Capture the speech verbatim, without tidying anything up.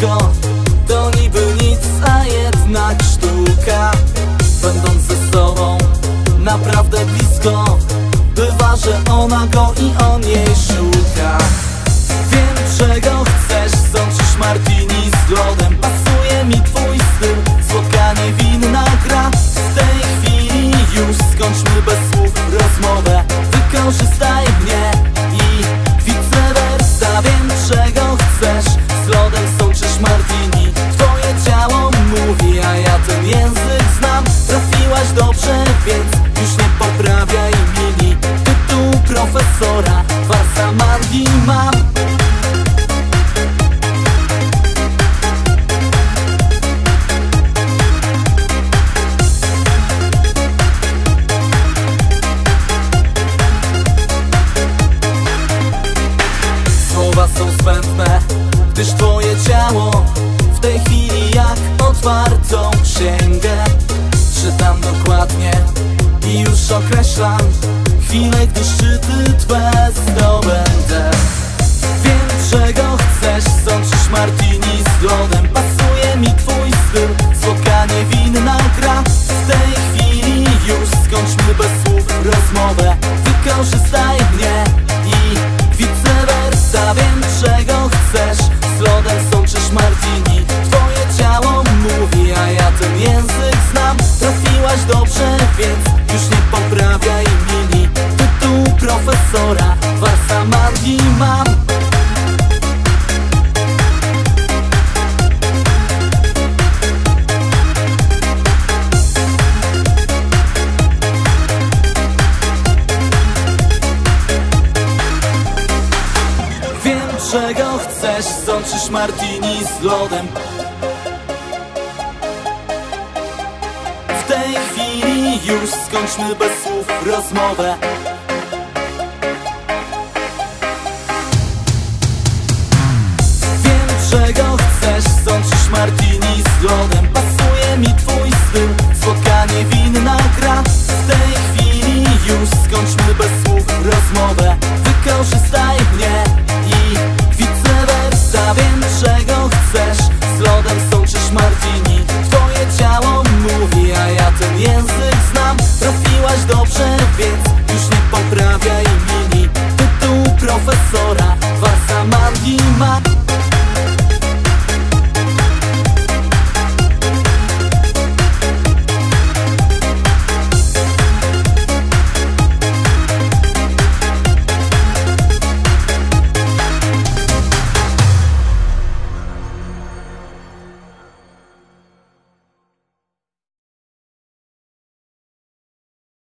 blisko, to niby nic, a jednak sztuka. Będąc ze sobą naprawdę blisko, bywa, że ona go i on jej szuka. Wiem, czego chcesz, sączysz martini z lodem. Pasuje mi twój styl, słodka niewinna gra. W tej chwili już skończmy bez słów rozmowę. Wykorzystaj mnie i vice versa. Wiem, czego chcesz, z lodem sączysz martini. Twoje ciało mówi, a ja ten język znam. Trafiłaś dobrze, więc już nie poprawiaj mini. Tytuł profesora, farsa magii mam. Słowa są zbędne, gdyż twoje ciało w tej chwili jak otwartą księgę. Czytam dokładnie i już określam chwilę, gdy szczyty twe zdobędę. Wiem, czego chcesz, sączysz martini z lodem. Pasuje mi twój styl, słodka niewinna gra. W tej chwili już skończmy bez słów rozmowę. Wykorzystaj mnie i vice versa. Wiem, czego chcesz, z lodem sączysz martini. Twoje ciało mówi, a ja ten język znam. Trafiłaś dobrze, więc już nie poprawiaj mini. Tytuł profesora, farsa magii mam. Wiem, czego chcesz, sączysz martini z lodem. W tej chwili już skończmy bez słów rozmowę. Wiem, czego chcesz, sączysz martini z lodem. Pasuje mi twój styl, słodka niewinna gra. W tej chwili już skończmy bez słów rozmowę. Wykorzystaj mnie i vice versa. Wiem, czego chcesz, z lodem sączysz martini. Twoje ciało mówi, a ja ten język znam. Trafiłaś dobrze, więc już nie poprawiaj mini. Tytuł profesora, farsa magii ma.